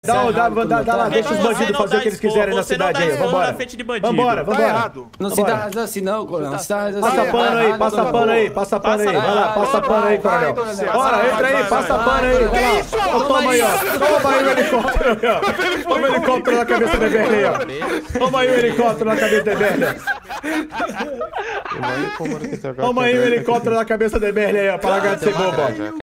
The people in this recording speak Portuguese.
Dá lá, deixa os bandidos fazer o que eles quiserem na cidade aí, vambora. Vambora. Não se dá assim não, coronel. Passa pano aí, vai lá, passa pano aí, coronel. Bora, entra aí, passa pano aí, vai lá. Toma aí, ó. Toma aí o helicóptero aí, ó. Toma o helicóptero na cabeça da Bernie aí, ó. Toma aí o helicóptero na cabeça da Bernie. Toma aí o helicóptero na cabeça da Bernie aí, ó, pra largar de ser bobo, ó.